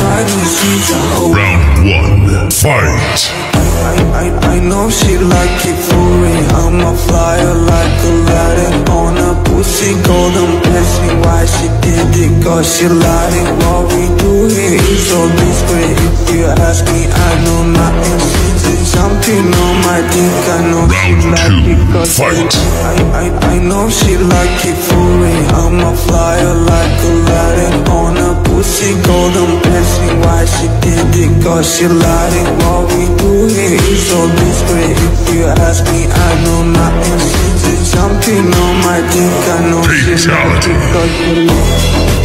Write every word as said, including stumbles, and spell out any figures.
body, she's a hoe. Round one, fight. I, I, I know she like it for me. I'm a flyer like Aladdin on a pussy golden blessing. Why she did it? Cause she lied it. What we do here is so discreet. If you ask me, I know nothing. She's jumping on my dick. I know she like it cause fight. I, I, I know she like it for me. I'm a flyer like Aladdin on a pussy golden blessing. Why she did it? Cause she lied it. What we do here is so discreet. If you ask me, I know nothing. She's jumping on my dick. I know she like it cause she